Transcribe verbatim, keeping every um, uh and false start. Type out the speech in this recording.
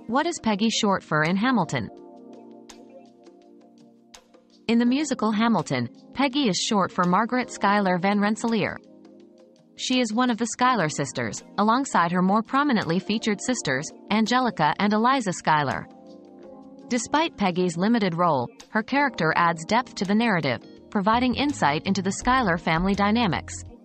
What is Peggy short for in Hamilton? In the musical Hamilton, Peggy is short for Margaret Schuyler Van Rensselaer. She is one of the Schuyler sisters, alongside her more prominently featured sisters, Angelica and Eliza Schuyler. Despite Peggy's limited role, her character adds depth to the narrative, providing insight into the Schuyler family dynamics.